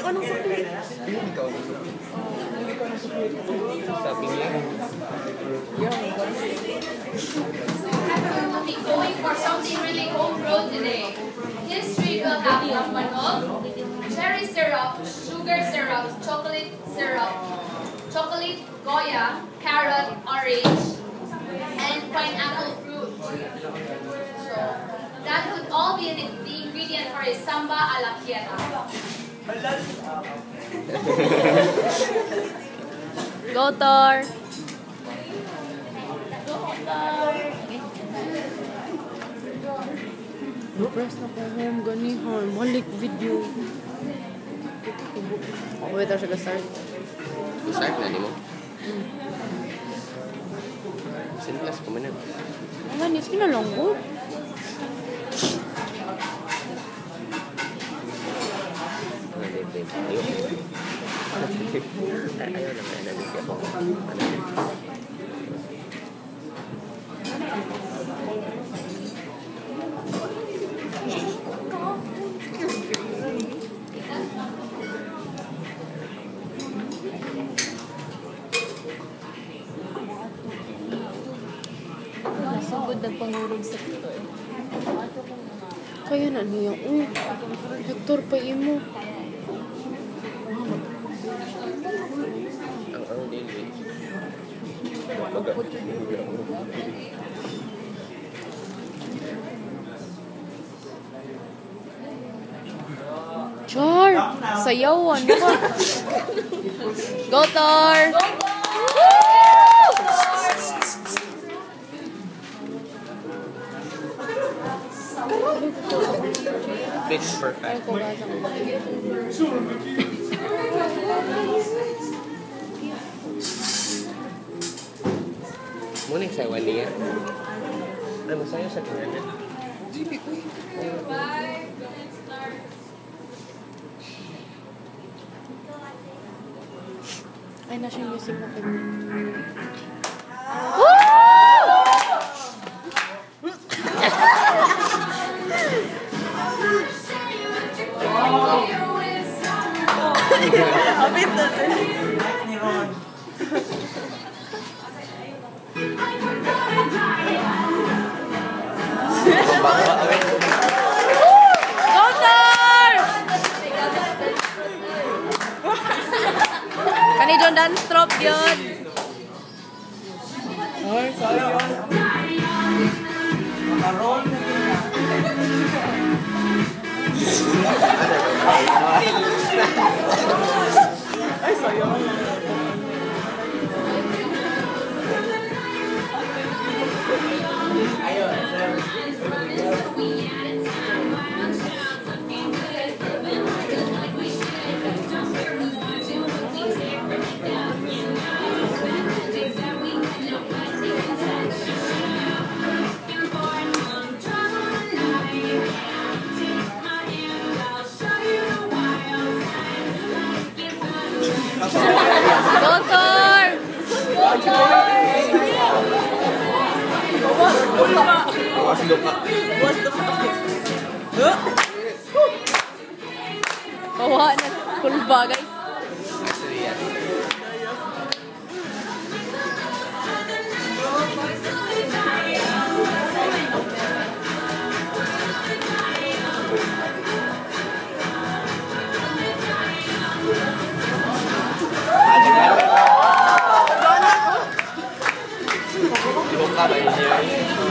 ka ng sukli. Hindi ka ng sukli. Sabi niya. Going for something really homegrown today. History will have manok, cherry syrup, sugar syrup, chocolate, goya, carrot, orange, and pineapple fruit. So that would all be the ingredient for a samba a la quieta. Go, Tor! Press na po home, ganihan. Malik video. Wait, siya ka-start. Start na, di mo? Sinlas ko man na. Ang ganis, kinalonggo. Ayaw naman na nabigyan ako. Nasugod na pangurog sa Hector. Kaya na niya. Hector pa imo. Ang daily. Char! Sayawan mo ka. Go, Tor! It's perfect. Muna yung sayawan niya. Ano sa'yo sa kanya? Ay, na siya music na kami. Habit na ito. Kani John dance trop yun. Ay, sayo yun. Makaroon na ay, sayo. Doktor! Awas lupa. Kawa na kulba, guys. Lupa ba yun siya?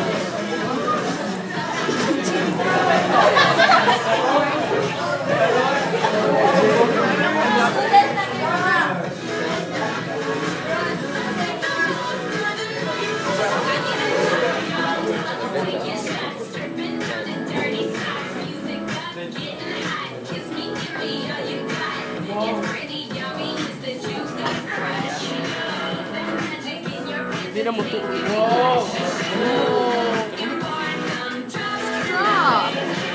Hindi na mo ito. Wow! Stop!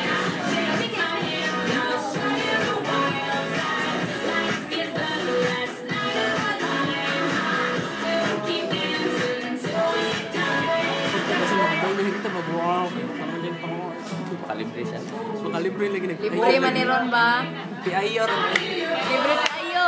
Kasi makabawin kita mabuhaw. Makalibre siya. Makalibre lagi Libre man ni Ron ba? Piayor. Libre tayo.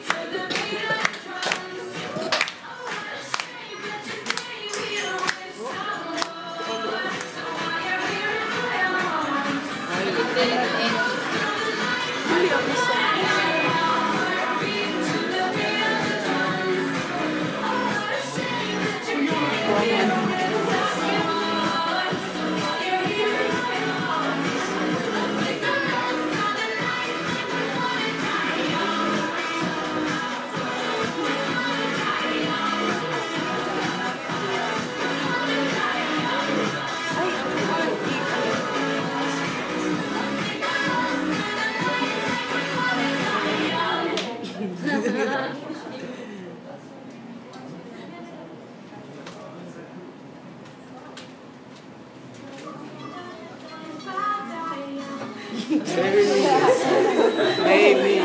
Baby.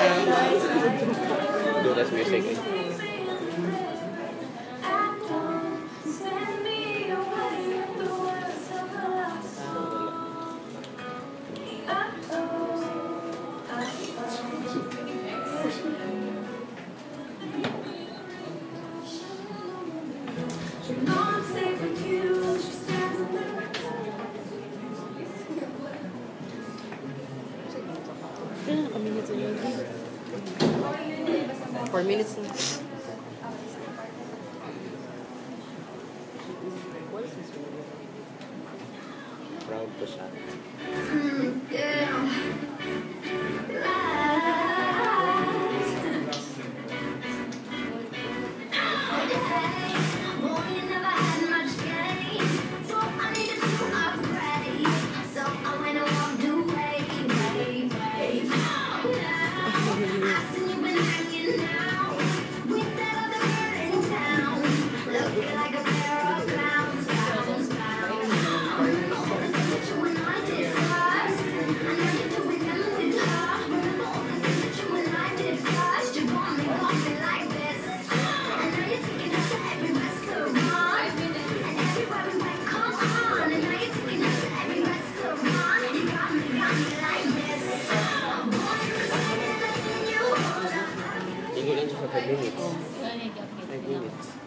Do this music. Ilan kami nito yun? 4 minutes na. Proud ko siya. Tingin lang siya sa 5 minutes. 5 minutes.